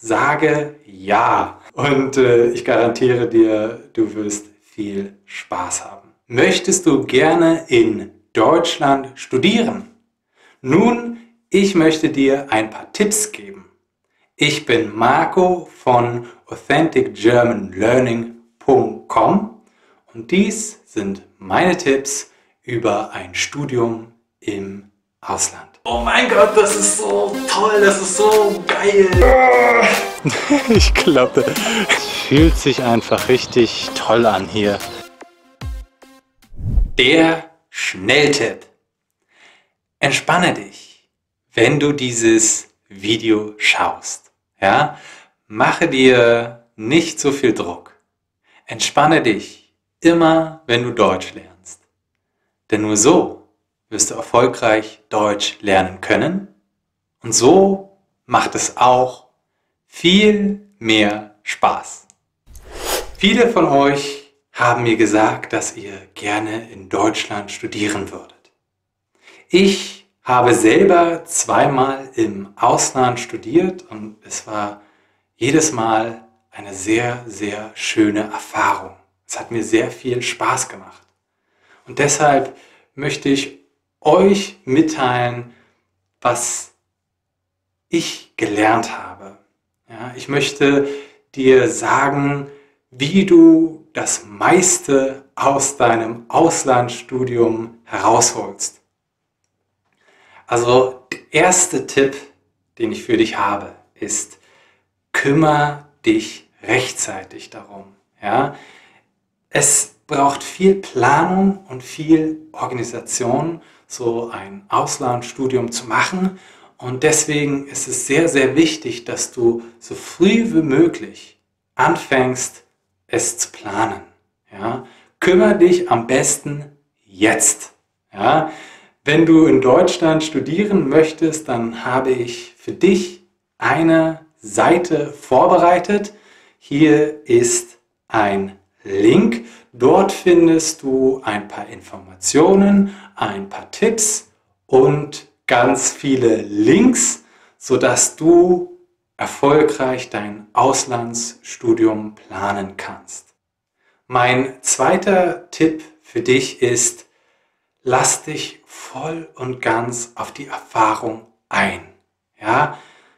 Sage ja. Und ich garantiere dir, du wirst viel Spaß haben. Möchtest du gerne in Deutschland studieren? Nun, ich möchte dir ein paar Tipps geben. Ich bin Marco von AuthenticGermanLearning.com und dies sind meine Tipps über ein Studium im Ausland. Oh mein Gott, das ist so toll, das ist so geil. Ich glaube, es fühlt sich einfach richtig toll an hier. Der Schnelltipp. Entspanne dich, wenn du dieses Video schaust. Ja? Mache dir nicht so viel Druck. Entspanne dich immer, wenn du Deutsch lernst. Denn nur so wirst du erfolgreich Deutsch lernen können. Und so macht es auch viel mehr Spaß. Viele von euch haben mir gesagt, dass ihr gerne in Deutschland studieren würdet. Ich habe selber zweimal im Ausland studiert und es war jedes Mal eine sehr, sehr schöne Erfahrung. Es hat mir sehr viel Spaß gemacht. Und deshalb möchte ich euch mitteilen, was ich gelernt habe. Ja, ich möchte dir sagen, wie du das meiste aus deinem Auslandsstudium herausholst. Also der erste Tipp, den ich für dich habe, ist: kümmere dich rechtzeitig darum. Ja? Es braucht viel Planung und viel Organisation, so ein Auslandsstudium zu machen. Und deswegen ist es sehr, sehr wichtig, dass du so früh wie möglich anfängst, es zu planen. Ja? Kümmere dich am besten jetzt. Ja? Wenn du in Deutschland studieren möchtest, dann habe ich für dich eine Seite vorbereitet. Hier ist ein Link. Dort findest du ein paar Informationen, ein paar Tipps und ganz viele Links, sodass du erfolgreich dein Auslandsstudium planen kannst. Mein zweiter Tipp für dich ist: lass dich voll und ganz auf die Erfahrung ein. Ja?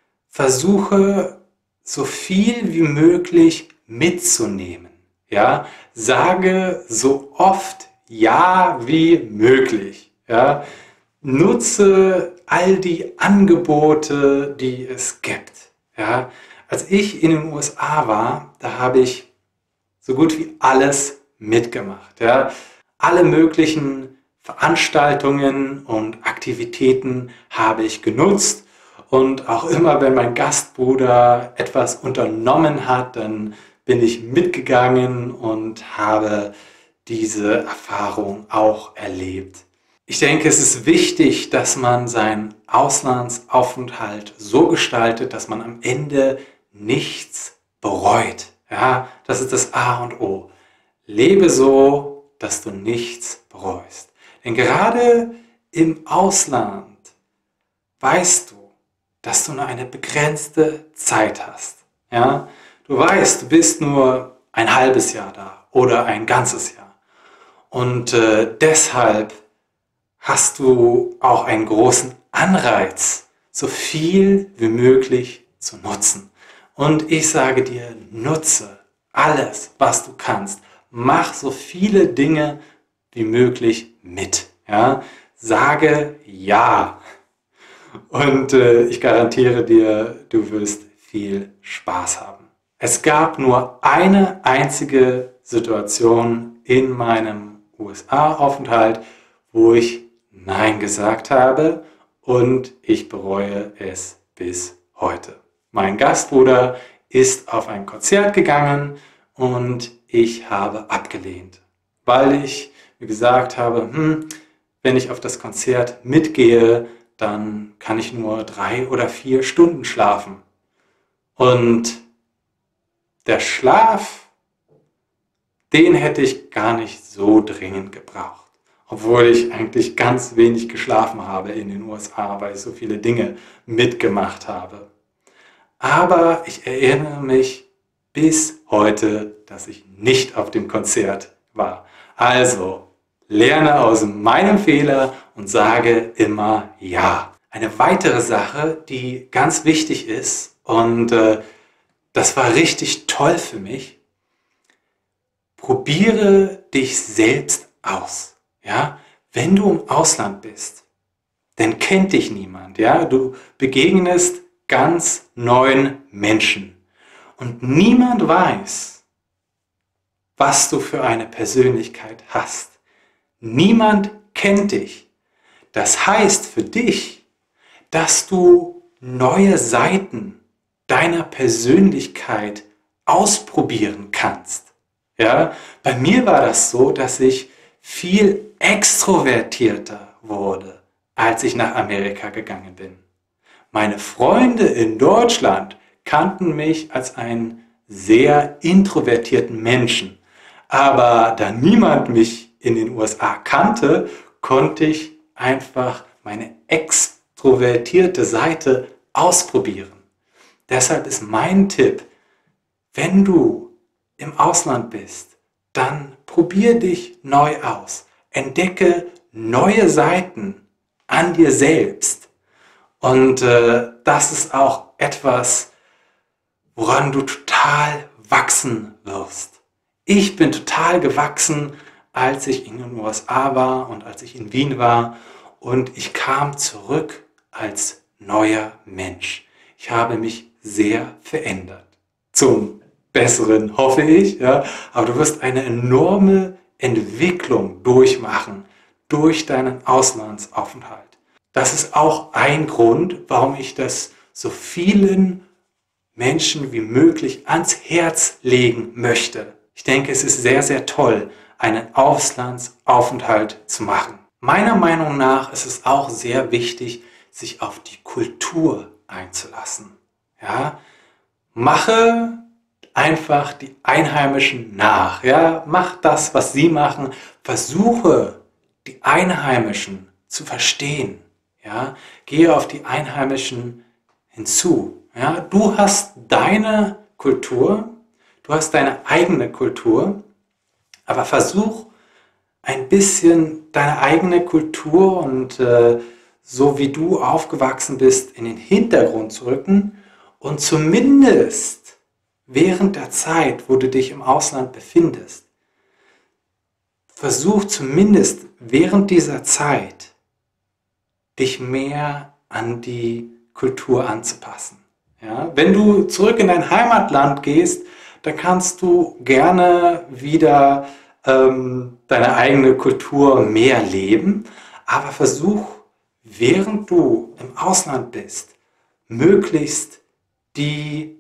Versuche so viel wie möglich mitzunehmen. Ja? Sage so oft ja wie möglich. Ja? Nutze all die Angebote, die es gibt. Ja? Als ich in den USA war, da habe ich so gut wie alles mitgemacht. Ja? Alle möglichen Veranstaltungen und Aktivitäten habe ich genutzt. Und auch immer, wenn mein Gastbruder etwas unternommen hat, dann bin ich mitgegangen und habe diese Erfahrung auch erlebt. Ich denke, es ist wichtig, dass man seinen Auslandsaufenthalt so gestaltet, dass man am Ende nichts bereut. Ja, das ist das A und O. Lebe so, dass du nichts bereust. Denn gerade im Ausland weißt du, dass du nur eine begrenzte Zeit hast. Ja? Du weißt, du bist nur ein halbes Jahr da oder ein ganzes Jahr. Und deshalb hast du auch einen großen Anreiz, so viel wie möglich zu nutzen. Und ich sage dir, nutze alles, was du kannst. Mach so viele Dinge wie möglich mit. Ja? Sage ja. Und ich garantiere dir, du wirst viel Spaß haben. Es gab nur eine einzige Situation in meinem USA-Aufenthalt, wo ich Nein gesagt habe, und ich bereue es bis heute. Mein Gastbruder ist auf ein Konzert gegangen und ich habe abgelehnt, weil ich mir gesagt habe, wenn ich auf das Konzert mitgehe, dann kann ich nur 3 oder 4 Stunden schlafen. Und der Schlaf, den hätte ich gar nicht so dringend gebraucht. Obwohl ich eigentlich ganz wenig geschlafen habe in den USA, weil ich so viele Dinge mitgemacht habe. Aber ich erinnere mich bis heute, dass ich nicht auf dem Konzert war. Also, lerne aus meinem Fehler und sage immer ja. Eine weitere Sache, die ganz wichtig ist, und das war richtig toll für mich: Probiere dich selbst aus. Ja? Wenn du im Ausland bist, dann kennt dich niemand. Ja? Du begegnest ganz neuen Menschen. Und niemand weiß, was du für eine Persönlichkeit hast. Niemand kennt dich. Das heißt für dich, dass du neue Seiten deiner Persönlichkeit ausprobieren kannst. Ja? Bei mir war das so, dass ich viel extrovertierter wurde, als ich nach Amerika gegangen bin. Meine Freunde in Deutschland kannten mich als einen sehr introvertierten Menschen. Aber da niemand mich in den USA kannte, konnte ich einfach meine extrovertierte Seite ausprobieren. Deshalb ist mein Tipp: Wenn du im Ausland bist, dann probier dich neu aus. Entdecke neue Seiten an dir selbst. Und das ist auch etwas, woran du total wachsen wirst. Ich bin total gewachsen, als ich in den USA war und als ich in Wien war. Und ich kam zurück als neuer Mensch. Ich habe mich sehr verändert. Zum Besseren, hoffe ich. Ja? Aber du wirst eine enorme Entwicklung durchmachen durch deinen Auslandsaufenthalt. Das ist auch ein Grund, warum ich das so vielen Menschen wie möglich ans Herz legen möchte. Ich denke, es ist sehr, sehr toll, einen Auslandsaufenthalt zu machen. Meiner Meinung nach ist es auch sehr wichtig, sich auf die Kultur einzulassen. Ja? Mache einfach die Einheimischen nach. Ja? Mach das, was sie machen. Versuche, die Einheimischen zu verstehen. Ja? Gehe auf die Einheimischen hinzu. Ja? Du hast deine Kultur, du hast deine eigene Kultur, aber versuch ein bisschen deine eigene Kultur und so wie du aufgewachsen bist, in den Hintergrund zu rücken und zumindest während der Zeit, wo du dich im Ausland befindest, versuch zumindest während dieser Zeit, dich mehr an die Kultur anzupassen. Ja? Wenn du zurück in dein Heimatland gehst, dann kannst du gerne wieder deine eigene Kultur mehr leben, aber versuch, während du im Ausland bist, möglichst die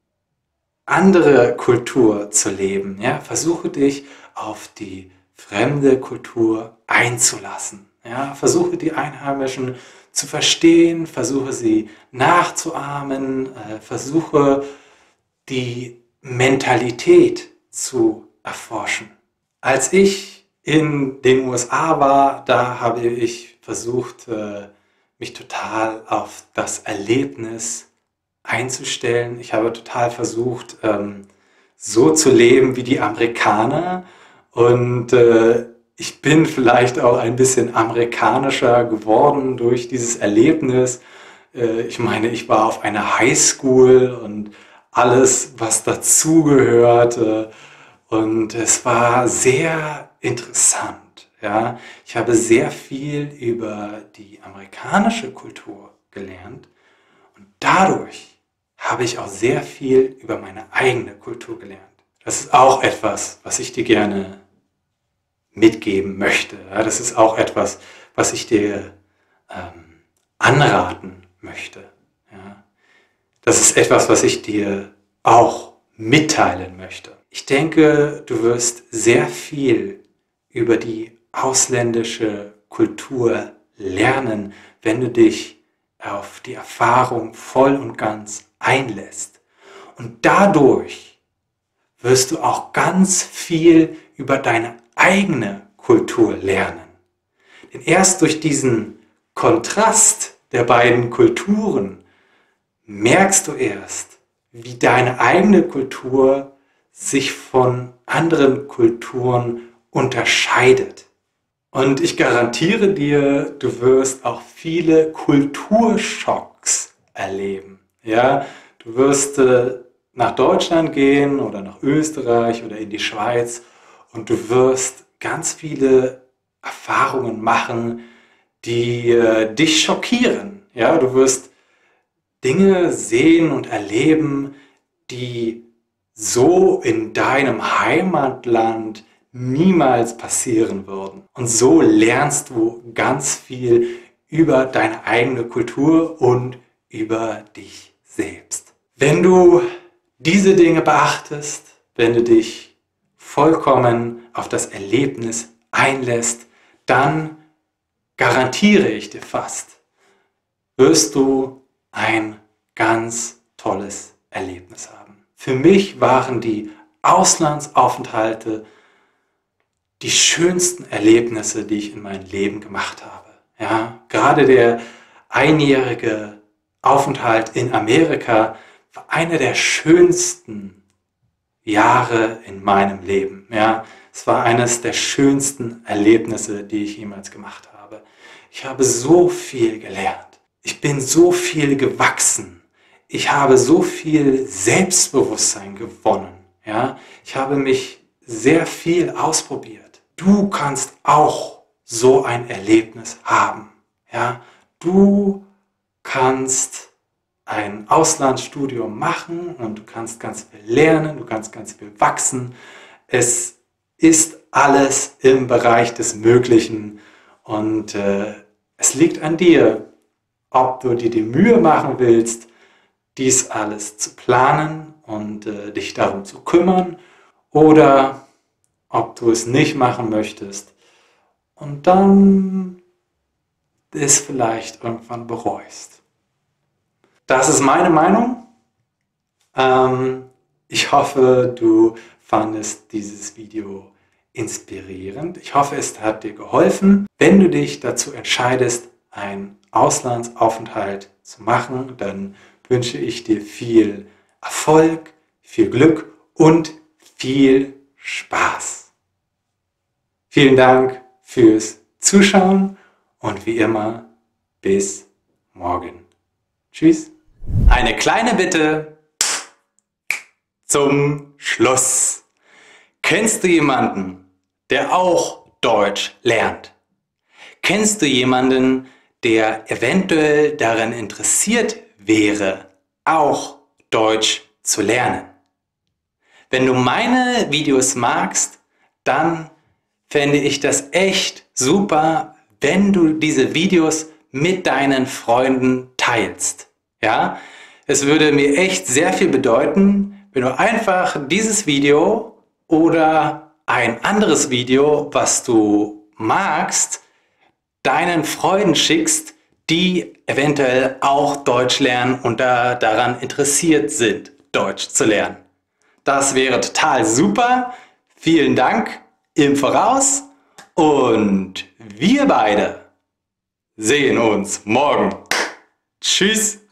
andere Kultur zu leben. Ja? Versuche dich auf die fremde Kultur einzulassen. Ja? Versuche die Einheimischen zu verstehen, versuche sie nachzuahmen, versuche die Mentalität zu erforschen. Als ich in den USA war, da habe ich versucht, mich total auf das Erlebnis einzustellen. Ich habe total versucht, so zu leben wie die Amerikaner. Und ich bin vielleicht auch ein bisschen amerikanischer geworden durch dieses Erlebnis. Ich meine, ich war auf einer Highschool und alles, was dazugehört. Und es war sehr interessant. Ja? Ich habe sehr viel über die amerikanische Kultur gelernt. Und dadurch habe ich auch sehr viel über meine eigene Kultur gelernt. Das ist auch etwas, was ich dir gerne mitgeben möchte. Ja? Das ist auch etwas, was ich dir anraten möchte. Ja? Das ist etwas, was ich dir auch mitteilen möchte. Ich denke, du wirst sehr viel über die ausländische Kultur lernen, wenn du dich auf die Erfahrung voll und ganz einlässt. Und dadurch wirst du auch ganz viel über deine eigene Kultur lernen. Denn erst durch diesen Kontrast der beiden Kulturen merkst du erst, wie deine eigene Kultur sich von anderen Kulturen unterscheidet. Und ich garantiere dir, du wirst auch viele Kulturschocks erleben. Ja, du wirst nach Deutschland gehen oder nach Österreich oder in die Schweiz und du wirst ganz viele Erfahrungen machen, die dich schockieren. Ja, du wirst Dinge sehen und erleben, die so in deinem Heimatland niemals passieren würden. Und so lernst du ganz viel über deine eigene Kultur und über dich selbst. Wenn du diese Dinge beachtest, wenn du dich vollkommen auf das Erlebnis einlässt, dann garantiere ich dir fast, wirst du ein ganz tolles Erlebnis haben. Für mich waren die Auslandsaufenthalte die schönsten Erlebnisse, die ich in meinem Leben gemacht habe. Ja, gerade der einjährige Aufenthalt in Amerika war einer der schönsten Jahre in meinem Leben. Ja, es war eines der schönsten Erlebnisse, die ich jemals gemacht habe. Ich habe so viel gelernt. Ich bin so viel gewachsen. Ich habe so viel Selbstbewusstsein gewonnen. Ja, ich habe mich sehr viel ausprobiert. Du kannst auch so ein Erlebnis haben. Ja, du kannst ein Auslandsstudium machen und du kannst ganz viel lernen, du kannst ganz viel wachsen. Es ist alles im Bereich des Möglichen und es liegt an dir, ob du dir die Mühe machen willst, dies alles zu planen und dich darum zu kümmern oder ob du es nicht machen möchtest und dann es vielleicht irgendwann bereust. Das ist meine Meinung. Ich hoffe, du fandest dieses Video inspirierend. Ich hoffe, es hat dir geholfen. Wenn du dich dazu entscheidest, einen Auslandsaufenthalt zu machen, dann wünsche ich dir viel Erfolg, viel Glück und viel Spaß. Vielen Dank fürs Zuschauen und wie immer, bis morgen. Tschüss. Eine kleine Bitte zum Schluss. Kennst du jemanden, der auch Deutsch lernt? Kennst du jemanden, der eventuell daran interessiert wäre, auch Deutsch zu lernen? Wenn du meine Videos magst, dann fände ich das echt super, wenn du diese Videos mit deinen Freunden teilst. Ja? Es würde mir echt sehr viel bedeuten, wenn du einfach dieses Video oder ein anderes Video, was du magst, deinen Freunden schickst, die eventuell auch Deutsch lernen und daran interessiert sind, Deutsch zu lernen. Das wäre total super. Vielen Dank im Voraus und wir beide sehen uns morgen. Tschüss.